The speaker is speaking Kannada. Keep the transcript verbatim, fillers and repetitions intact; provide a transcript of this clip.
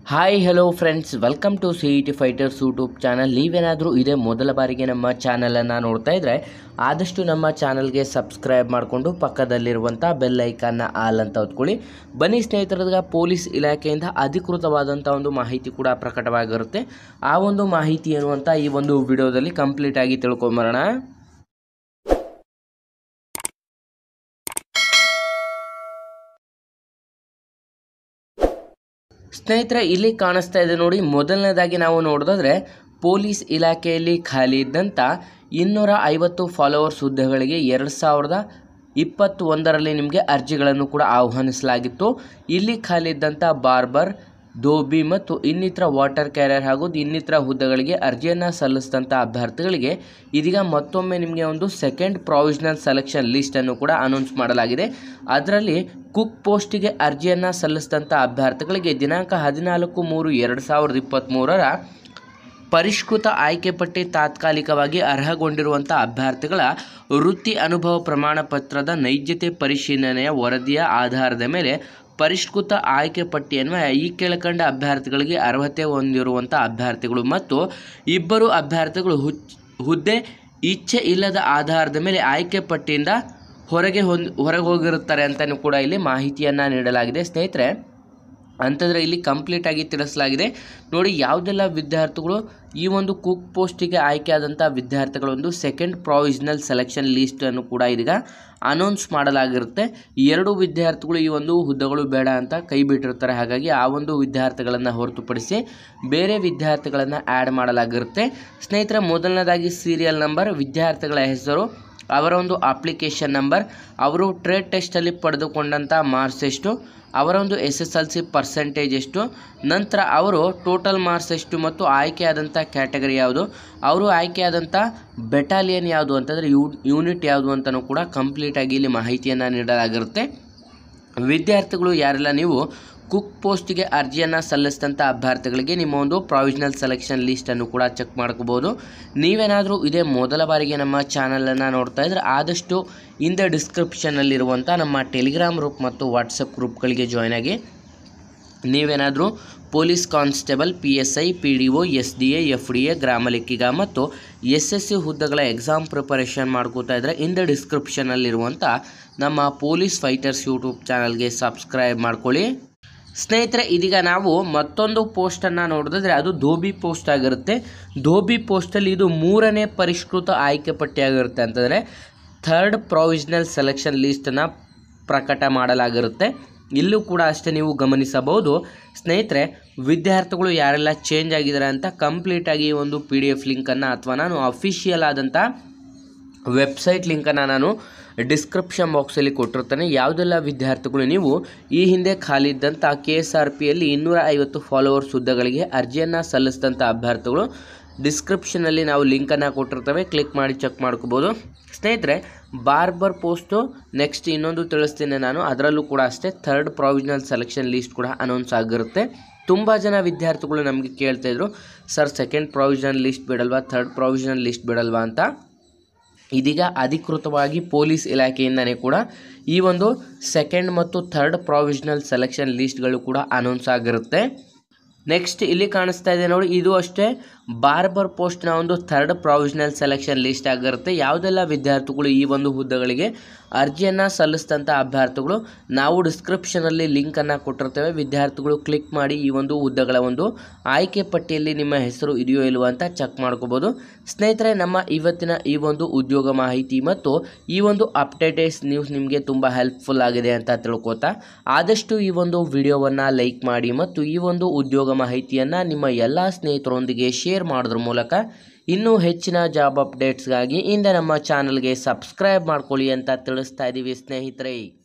Hi hello friends, welcome to C E T fighters YouTube channel. ನೀವೇನಾದರೂ ಇದೇ ಮೊದಲ ಬಾರಿಗೆ ನಮ್ಮ ಚಾನಲನ್ನು ನೋಡ್ತಾ ಇದ್ದರೆ ಆದಷ್ಟು ನಮ್ಮ ಚಾನಲ್ಗೆ ಸಬ್ಸ್ಕ್ರೈಬ್ ಮಾಡಿಕೊಂಡು ಪಕ್ಕದಲ್ಲಿರುವಂಥ ಬೆಲ್ ಐಕಾನ್ನ ಆಲ್ ಅಂತ ಹೊತ್ಕೊಳ್ಳಿ. ಬನ್ನಿ ಸ್ನೇಹಿತರದಾಗ ಪೊಲೀಸ್ ಇಲಾಖೆಯಿಂದ ಅಧಿಕೃತವಾದಂಥ ಒಂದು ಮಾಹಿತಿ ಕೂಡ ಪ್ರಕಟವಾಗಿರುತ್ತೆ. ಆ ಒಂದು ಮಾಹಿತಿ ಏನು ಅಂತ ಈ ಒಂದು ವಿಡಿಯೋದಲ್ಲಿ ಕಂಪ್ಲೀಟಾಗಿ ತಿಳ್ಕೊಂಬರೋಣ. ಸ್ನೇಹಿತರೆ, ಇಲ್ಲಿ ಕಾಣಿಸ್ತಾ ಇದೆ ನೋಡಿ. ಮೊದಲನೇದಾಗಿ ನಾವು ನೋಡೋದಾದ್ರೆ ಪೊಲೀಸ್ ಇಲಾಖೆಯಲ್ಲಿ ಖಾಲಿ ಇದ್ದಂಥ ಇನ್ನೂರ ಐವತ್ತು ಫಾಲೋವರ್ಸ್ ಹುದ್ದೆಗಳಿಗೆ ಎರಡು ಸಾವಿರದ ಇಪ್ಪತ್ತೊಂದರಲ್ಲಿ ನಿಮಗೆ ಅರ್ಜಿಗಳನ್ನು ಕೂಡ ಆಹ್ವಾನಿಸಲಾಗಿತ್ತು. ಇಲ್ಲಿ ಖಾಲಿ ಇದ್ದಂಥ ಬಾರ್ಬರ್, ಧೋಬಿ ಮತ್ತು ಇನ್ನಿತರ ವಾಟರ್ ಕ್ಯಾರಿಯರ್ ಹಾಗೂ ಇನ್ನಿತರ ಹುದ್ದೆಗಳಿಗೆ ಅರ್ಜಿಯನ್ನು ಸಲ್ಲಿಸಿದಂಥ ಅಭ್ಯರ್ಥಿಗಳಿಗೆ ಇದೀಗ ಮತ್ತೊಮ್ಮೆ ನಿಮಗೆ ಒಂದು ಸೆಕೆಂಡ್ ಪ್ರಾವಿಷನಲ್ ಸೆಲೆಕ್ಷನ್ ಲಿಸ್ಟನ್ನು ಕೂಡ ಅನೌನ್ಸ್ ಮಾಡಲಾಗಿದೆ. ಅದರಲ್ಲಿ ಕುಕ್ ಪೋಸ್ಟಿಗೆ ಅರ್ಜಿಯನ್ನು ಸಲ್ಲಿಸಿದಂಥ ಅಭ್ಯರ್ಥಿಗಳಿಗೆ ದಿನಾಂಕ ಹದಿನಾಲ್ಕು ಮೂರು ಎರಡು ಸಾವಿರದ ಇಪ್ಪತ್ತ್ಮೂರರ ಪರಿಷ್ಕೃತ ಆಯ್ಕೆ ಪಟ್ಟಿ ತಾತ್ಕಾಲಿಕವಾಗಿ ಅರ್ಹಗೊಂಡಿರುವಂಥ ಅಭ್ಯರ್ಥಿಗಳ ವೃತ್ತಿ ಅನುಭವ ಪ್ರಮಾಣ ಪತ್ರದ ನೈಜತೆ ಪರಿಶೀಲನೆಯ ವರದಿಯ ಆಧಾರದ ಮೇಲೆ ಪರಿಷ್ಕೃತ ಆಯ್ಕೆ ಪಟ್ಟಿಯನ್ನು ಈ ಕೆಳಕಂಡ ಅಭ್ಯರ್ಥಿಗಳಿಗೆ ಅರ್ಹತೆ ಹೊಂದಿರುವಂಥ ಅಭ್ಯರ್ಥಿಗಳು ಮತ್ತು ಇಬ್ಬರು ಅಭ್ಯರ್ಥಿಗಳು ಹುದ್ದೆ ಇಚ್ಛೆ ಇಲ್ಲದ ಆಧಾರದ ಮೇಲೆ ಆಯ್ಕೆ ಪಟ್ಟಿಯಿಂದ ಹೊರಗೆ ಹೊಂದ್ ಹೊರಗೆ ಹೋಗಿರುತ್ತಾರೆ ಅಂತಲೂ ಕೂಡ ಇಲ್ಲಿ ಮಾಹಿತಿಯನ್ನು ನೀಡಲಾಗಿದೆ. ಸ್ನೇಹಿತರೆ, ಅಂತಂದರೆ ಇಲ್ಲಿ ಕಂಪ್ಲೀಟಾಗಿ ತಿಳಿಸಲಾಗಿದೆ ನೋಡಿ. ಯಾವುದೆಲ್ಲ ವಿದ್ಯಾರ್ಥಿಗಳು ಈ ಒಂದು ಕುಕ್ ಪೋಸ್ಟಿಗೆ ಆಯ್ಕೆಯಾದಂಥ ವಿದ್ಯಾರ್ಥಿಗಳೊಂದು ಸೆಕೆಂಡ್ ಪ್ರಾವಿಷನಲ್ ಸೆಲೆಕ್ಷನ್ ಲಿಸ್ಟನ್ನು ಕೂಡ ಇದೀಗ ಅನೌನ್ಸ್ ಮಾಡಲಾಗಿರುತ್ತೆ. ಎರಡು ವಿದ್ಯಾರ್ಥಿಗಳು ಈ ಒಂದು ಹುದ್ದೆಗಳು ಬೇಡ ಅಂತ ಕೈ ಬಿಟ್ಟಿರ್ತಾರೆ. ಹಾಗಾಗಿ ಆ ಒಂದು ವಿದ್ಯಾರ್ಥಿಗಳನ್ನು ಹೊರತುಪಡಿಸಿ ಬೇರೆ ವಿದ್ಯಾರ್ಥಿಗಳನ್ನು ಆ್ಯಡ್ ಮಾಡಲಾಗಿರುತ್ತೆ. ಸ್ನೇಹಿತರೆ, ಮೊದಲನೇದಾಗಿ ಸೀರಿಯಲ್ ನಂಬರ್, ವಿದ್ಯಾರ್ಥಿಗಳ ಹೆಸರು, ಅವರ ಒಂದು ಅಪ್ಲಿಕೇಶನ್ ನಂಬರ್, ಅವರು ಟ್ರೇಡ್ ಟೆಸ್ಟಲ್ಲಿ ಪಡೆದುಕೊಂಡಂಥ ಮಾರ್ಕ್ಸ್ ಎಷ್ಟು, ಅವರ ಒಂದು S S L C percentage ಎಷ್ಟು, ನಂತರ ಅವರು ಟೋಟಲ್ ಮಾರ್ಕ್ಸ್ ಎಷ್ಟು ಮತ್ತು ಆಯ್ಕೆಯಾದಂಥ ಕ್ಯಾಟಗರಿ ಯಾವುದು, ಅವರು ಆಯ್ಕೆಯಾದಂಥ ಬೆಟಾಲಿಯನ್ ಯಾವುದು ಅಂತಂದರೆ ಯೂ ಯೂನಿಟ್ ಯಾವುದು ಅಂತಲೂ ಕೂಡ ಕಂಪ್ಲೀಟಾಗಿ ಇಲ್ಲಿ ಮಾಹಿತಿಯನ್ನು ನೀಡಲಾಗಿರುತ್ತೆ. ವಿದ್ಯಾರ್ಥಿಗಳು ಯಾರೆಲ್ಲ ನೀವು ಕುಕ್ ಪೋಸ್ಟಿಗೆ ಅರ್ಜಿಯನ್ನು ಸಲ್ಲಿಸಿದಂಥ ಅಭ್ಯರ್ಥಿಗಳಿಗೆ ನಿಮ್ಮ ಒಂದು ಪ್ರಾವಿಷನಲ್ ಸೆಲೆಕ್ಷನ್ ಲಿಸ್ಟನ್ನು ಕೂಡ ಚೆಕ್ ಮಾಡ್ಕೋಬೋದು. ನೀವೇನಾದರೂ ಇದೇ ಮೊದಲ ಬಾರಿಗೆ ನಮ್ಮ ಚಾನಲನ್ನು ನೋಡ್ತಾ ಇದ್ದರೆ ಆದಷ್ಟು ಇಂದ ಡಿಸ್ಕ್ರಿಪ್ಷನ್ನಲ್ಲಿರುವಂಥ ನಮ್ಮ ಟೆಲಿಗ್ರಾಮ್ ಗ್ರೂಪ್ ಮತ್ತು ವಾಟ್ಸಪ್ ಗ್ರೂಪ್ಗಳಿಗೆ ಜಾಯ್ನ್ ಆಗಿ. ನೀವೇನಾದರೂ police constable, P S I, P D O, S D A, F D A, ಗ್ರಾಮ ಲೆಕ್ಕಿಗ ಮತ್ತು ಎಸ್ ಎಸ್ ಸಿ ಹುದ್ದೆಗಳ ಎಕ್ಸಾಮ್ ಪ್ರಿಪರೇಷನ್ ಮಾಡ್ಕೋತಾ ಇದ್ದರೆ ಇಂದ ಡಿಸ್ಕ್ರಿಪ್ಷನಲ್ಲಿರುವಂಥ ನಮ್ಮ ಪೊಲೀಸ್ ಫೈಟರ್ಸ್ ಯೂಟ್ಯೂಬ್ ಚಾನಲ್ಗೆ ಸಬ್ಸ್ಕ್ರೈಬ್ ಮಾಡ್ಕೊಳ್ಳಿ. ಸ್ನೇಹಿತರೆ, ಇದೀಗ ನಾವು ಮತ್ತೊಂದು ಪೋಸ್ಟನ್ನು ನೋಡಿದ್ರೆ ಅದು ಧೋಬಿ ಪೋಸ್ಟ್ ಆಗಿರುತ್ತೆ. ಧೋಬಿ ಪೋಸ್ಟಲ್ಲಿ ಇದು ಮೂರನೇ ಪರಿಷ್ಕೃತ ಆಯ್ಕೆ ಪಟ್ಟಿಯಾಗಿರುತ್ತೆ. ಅಂತಂದರೆ ಥರ್ಡ್ ಪ್ರಾವಿಷನಲ್ ಸೆಲೆಕ್ಷನ್ ಲಿಸ್ಟನ್ನು ಪ್ರಕಟ ಮಾಡಲಾಗಿರುತ್ತೆ. ಇಲ್ಲೂ ಕೂಡ ಅಷ್ಟೇ ನೀವು ಗಮನಿಸಬಹುದು. ಸ್ನೇಹಿತರೆ, ವಿದ್ಯಾರ್ಥಿಗಳು ಯಾರೆಲ್ಲ ಚೇಂಜ್ ಆಗಿದ್ದಾರೆ ಅಂತ ಕಂಪ್ಲೀಟಾಗಿ ಒಂದು ಪಿ ಡಿ ಎಫ್ ಲಿಂಕನ್ನು ಅಥವಾ ನಾನು ಅಫಿಷಿಯಲ್ ಆದಂಥ ವೆಬ್ಸೈಟ್ ಲಿಂಕನ್ನು ನಾನು ಡಿಸ್ಕ್ರಿಪ್ಷನ್ ಬಾಕ್ಸಲ್ಲಿ ಕೊಟ್ಟಿರ್ತಾನೆ. ಯಾವುದೆಲ್ಲ ವಿದ್ಯಾರ್ಥಿಗಳು ನೀವು ಈ ಹಿಂದೆ ಖಾಲಿ ಇದ್ದಂಥ ಕೆ ಎಸ್ ಆರ್ ಪಿಯಲ್ಲಿ ಇನ್ನೂರ ಐವತ್ತು ಫಾಲೋವರ್ಸ್ ಹುದ್ದೆಗಳಿಗೆ ಅರ್ಜಿಯನ್ನು ಸಲ್ಲಿಸಿದಂಥ ಅಭ್ಯರ್ಥಿಗಳು ಡಿಸ್ಕ್ರಿಪ್ಷನಲ್ಲಿ ನಾವು ಲಿಂಕನ್ನು ಕೊಟ್ಟಿರ್ತೇವೆ, ಕ್ಲಿಕ್ ಮಾಡಿ ಚೆಕ್ ಮಾಡ್ಕೋಬೋದು. ಸ್ನೇಹಿತರೆ, ಬಾರ್ಬರ್ ಪೋಸ್ಟು ನೆಕ್ಸ್ಟ್ ಇನ್ನೊಂದು ತಿಳಿಸ್ತೀನಿ ನಾನು, ಅದರಲ್ಲೂ ಕೂಡ ಅಷ್ಟೇ ಥರ್ಡ್ ಪ್ರಾವಿಷನಲ್ ಸೆಲೆಕ್ಷನ್ ಲಿಸ್ಟ್ ಕೂಡ ಅನೌನ್ಸ್ ಆಗಿರುತ್ತೆ. ತುಂಬ ಜನ ವಿದ್ಯಾರ್ಥಿಗಳು ನಮಗೆ ಕೇಳ್ತಾಯಿದ್ರು, ಸರ್ ಸೆಕೆಂಡ್ ಪ್ರಾವಿಷನಲ್ ಲಿಸ್ಟ್ ಬಿಡಲ್ವಾ, ಥರ್ಡ್ ಪ್ರಾವಿಷನಲ್ ಲಿಸ್ಟ್ ಬಿಡಲ್ವಾ ಅಂತ. ಇದೀಗ ಅಧಿಕೃತವಾಗಿ ಪೊಲೀಸ್ ಇಲಾಖೆಯಿಂದನೇ ಕೂಡ ಈ ಒಂದು ಸೆಕೆಂಡ್ ಮತ್ತು ಥರ್ಡ್ ಪ್ರಾವಿಷನಲ್ ಸೆಲೆಕ್ಷನ್ ಲಿಸ್ಟ್ಗಳು ಕೂಡ ಅನೌನ್ಸ್ ಆಗಿರುತ್ತೆ. ನೆಕ್ಸ್ಟ್ ಇಲ್ಲಿ ಕಾಣಿಸ್ತಾ ಇದೆ ನೋಡಿ, ಇದು ಅಷ್ಟೇ ಬಾರ್ಬರ್ ಪೋಸ್ಟ್ನ ಒಂದು ಥರ್ಡ್ ಪ್ರಾವಿಷನಲ್ ಸೆಲೆಕ್ಷನ್ ಲಿಸ್ಟ್ ಆಗಿರುತ್ತೆ. ಯಾವುದೆಲ್ಲ ವಿದ್ಯಾರ್ಥಿಗಳು ಈ ಒಂದು ಹುದ್ದೆಗಳಿಗೆ ಅರ್ಜಿಯನ್ನು ಸಲ್ಲಿಸಿದಂಥ ಅಭ್ಯರ್ಥಿಗಳು ನಾವು ಡಿಸ್ಕ್ರಿಪ್ಷನಲ್ಲಿ ಲಿಂಕನ್ನು ಕೊಟ್ಟಿರ್ತೇವೆ. ವಿದ್ಯಾರ್ಥಿಗಳು ಕ್ಲಿಕ್ ಮಾಡಿ ಈ ಒಂದು ಹುದ್ದೆಗಳ ಒಂದು ಆಯ್ಕೆ ಪಟ್ಟಿಯಲ್ಲಿ ನಿಮ್ಮ ಹೆಸರು ಇದೆಯೋ ಇಲ್ವೋ ಅಂತ ಚೆಕ್ ಮಾಡ್ಕೋಬೋದು. ಸ್ನೇಹಿತರೆ, ನಮ್ಮ ಇವತ್ತಿನ ಈ ಒಂದು ಉದ್ಯೋಗ ಮಾಹಿತಿ ಮತ್ತು ಈ ಒಂದು ಅಪ್ಡೇಟೆಡ್ಸ್ ನ್ಯೂಸ್ ನಿಮಗೆ ತುಂಬ ಹೆಲ್ಪ್ಫುಲ್ ಆಗಿದೆ ಅಂತ ತಿಳ್ಕೊತಾ ಆದಷ್ಟು ಈ ಒಂದು ವಿಡಿಯೋವನ್ನು ಲೈಕ್ ಮಾಡಿ ಮತ್ತು ಈ ಒಂದು ಉದ್ಯೋಗ ಮಾಹಿತಿಯನ್ನು ನಿಮ್ಮ ಎಲ್ಲ ಸ್ನೇಹಿತರೊಂದಿಗೆ ಶೇರ್ ಮಾಡೋದ್ರ ಮೂಲಕ ಇನ್ನೂ ಹೆಚ್ಚಿನ ಜಾಬ್ ಅಪ್ಡೇಟ್ಸ್ಗಾಗಿ ಇಂದ ನಮ್ಮ ಚಾನಲ್ಗೆ ಸಬ್ಸ್ಕ್ರೈಬ್ ಮಾಡ್ಕೊಳ್ಳಿ ಅಂತ ತಿಳಿಸ್ತಾ ಇದ್ದೀವಿ ಸ್ನೇಹಿತರೆ.